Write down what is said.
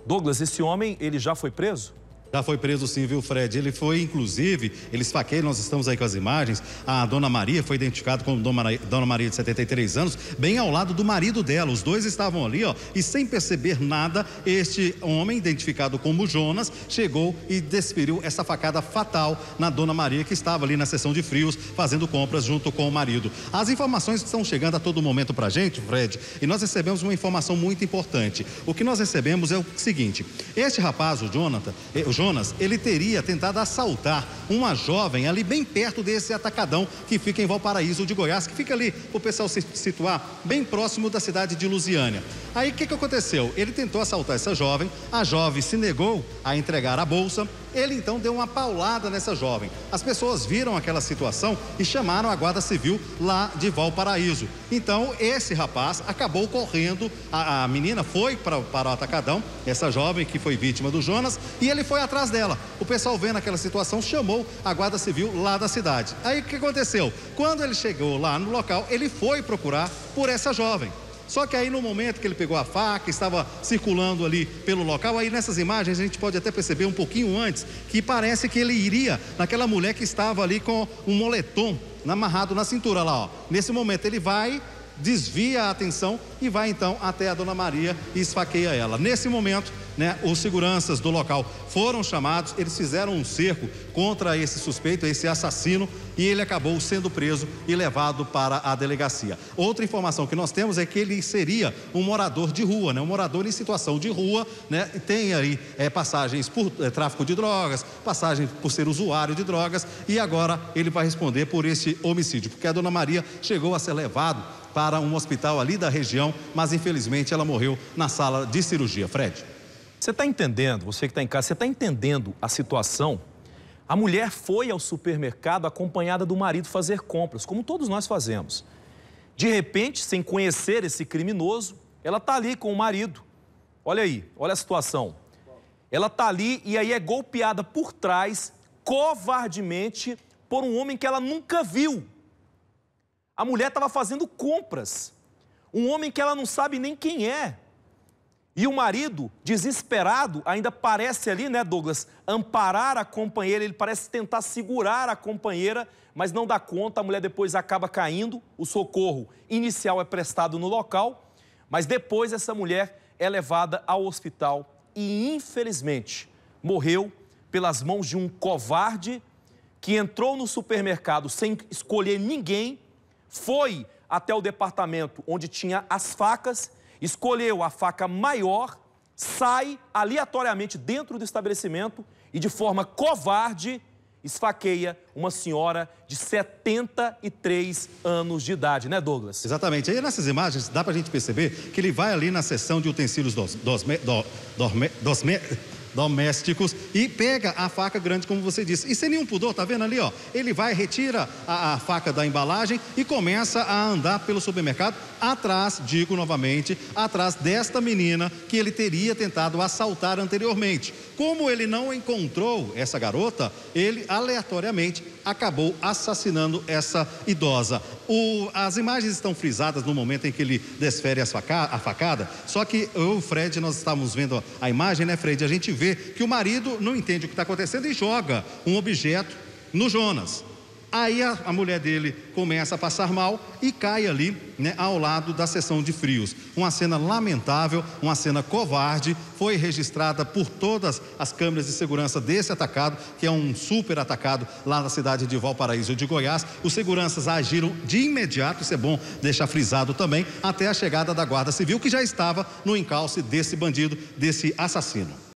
Douglas, esse homem, ele já foi preso? Já foi preso sim, viu, Fred? Ele foi, inclusive, ele esfaqueia, nós estamos aí com as imagens, a Dona Maria foi identificada como Dona Maria de 73 anos, bem ao lado do marido dela. Os dois estavam ali, ó, e sem perceber nada, este homem, identificado como Jonas, chegou e desferiu essa facada fatal na Dona Maria, que estava ali na seção de frios, fazendo compras junto com o marido. As informações estão chegando a todo momento pra gente, Fred, e nós recebemos uma informação muito importante. O que nós recebemos é o seguinte: este rapaz, o Jonas, ele teria tentado assaltar uma jovem ali bem perto desse atacadão que fica em Valparaíso de Goiás, que fica ali, para o pessoal se situar, bem próximo da cidade de Lusiânia. Aí o que aconteceu? Ele tentou assaltar essa jovem, a jovem se negou a entregar a bolsa, ele então deu uma paulada nessa jovem. As pessoas viram aquela situação e chamaram a Guarda Civil lá de Valparaíso. Então esse rapaz acabou correndo, a menina foi para o atacadão, essa jovem que foi vítima do Jonas, e ele foi atrás dela. O pessoal vendo aquela situação chamou a Guarda Civil lá da cidade. Aí o que aconteceu? Quando ele chegou lá no local, ele foi procurar por essa jovem. Só que aí no momento que ele pegou a faca, estava circulando ali pelo local, aí nessas imagens a gente pode até perceber um pouquinho antes, que parece que ele iria naquela mulher que estava ali com um moletom amarrado na cintura lá, ó. Nesse momento ele vai, desvia a atenção e vai então até a Dona Maria e esfaqueia ela. Nesse momento, né, os seguranças do local foram chamados, eles fizeram um cerco contra esse suspeito, esse assassino, e ele acabou sendo preso e levado para a delegacia. Outra informação que nós temos é que ele seria um morador de rua, né, um morador em situação de rua, né, tem aí passagens por tráfico de drogas, passagem por ser usuário de drogas, e agora ele vai responder por este homicídio, porque a Dona Maria chegou a ser levado para um hospital ali da região, mas infelizmente ela morreu na sala de cirurgia. Fred. Você está entendendo, você que está em casa, você está entendendo a situação? A mulher foi ao supermercado acompanhada do marido fazer compras, como todos nós fazemos. De repente, sem conhecer esse criminoso, ela está ali com o marido. Olha aí, olha a situação. Ela está ali e aí é golpeada por trás, covardemente, por um homem que ela nunca viu. A mulher estava fazendo compras. Um homem que ela não sabe nem quem é. E o marido, desesperado, ainda parece ali, né, Douglas, amparar a companheira, ele parece tentar segurar a companheira, mas não dá conta, a mulher depois acaba caindo, o socorro inicial é prestado no local, mas depois essa mulher é levada ao hospital e, infelizmente, morreu pelas mãos de um covarde que entrou no supermercado sem escolher ninguém, foi até o departamento onde tinha as facas, escolheu a faca maior, sai aleatoriamente dentro do estabelecimento e de forma covarde esfaqueia uma senhora de 73 anos de idade, né, Douglas? Exatamente. Aí nessas imagens dá pra gente perceber que ele vai ali na seção de utensílios domésticos e pega a faca grande, como você disse, e sem nenhum pudor, tá vendo ali, ó, ele vai, retira a faca da embalagem e começa a andar pelo supermercado atrás, digo novamente, atrás desta menina que ele teria tentado assaltar anteriormente. Como ele não encontrou essa garota, ele aleatoriamente acabou assassinando essa idosa. As imagens estão frisadas no momento em que ele desfere a facada, só que eu e o Fred, nós estávamos vendo a imagem, né, Fred? A gente vê que o marido não entende o que está acontecendo e joga um objeto no Jonas. Aí a mulher dele começa a passar mal e cai ali, né, ao lado da seção de frios. Uma cena lamentável, uma cena covarde, foi registrada por todas as câmeras de segurança desse atacado, que é um super atacado lá na cidade de Valparaíso de Goiás. Os seguranças agiram de imediato, isso é bom deixar frisado também, até a chegada da Guarda Civil, que já estava no encalce desse bandido, desse assassino.